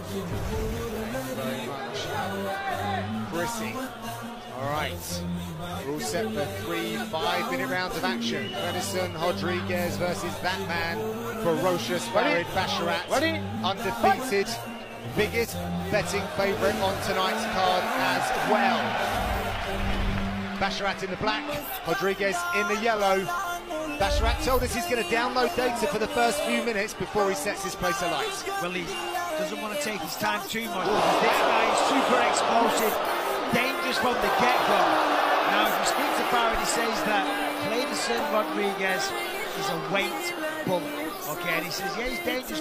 Very much. Prissy. All right. We're all set for 3 5-minute rounds of action. Venison Rodriguez versus that man, ferocious Farid Basharat. Undefeated. Biggest betting favourite on tonight's card as well. Basharat in the black, Rodriguez in the yellow. Basharat told us he's going to download data for the first few minutes before he sets his place alight. Well, he doesn't want to take his time too much because this guy is super explosive, dangerous from the get-go. Now, if you speak to Farid, he says that Venison Rodriguez is a weight bulk. Okay, and he says, yeah, he's dangerous.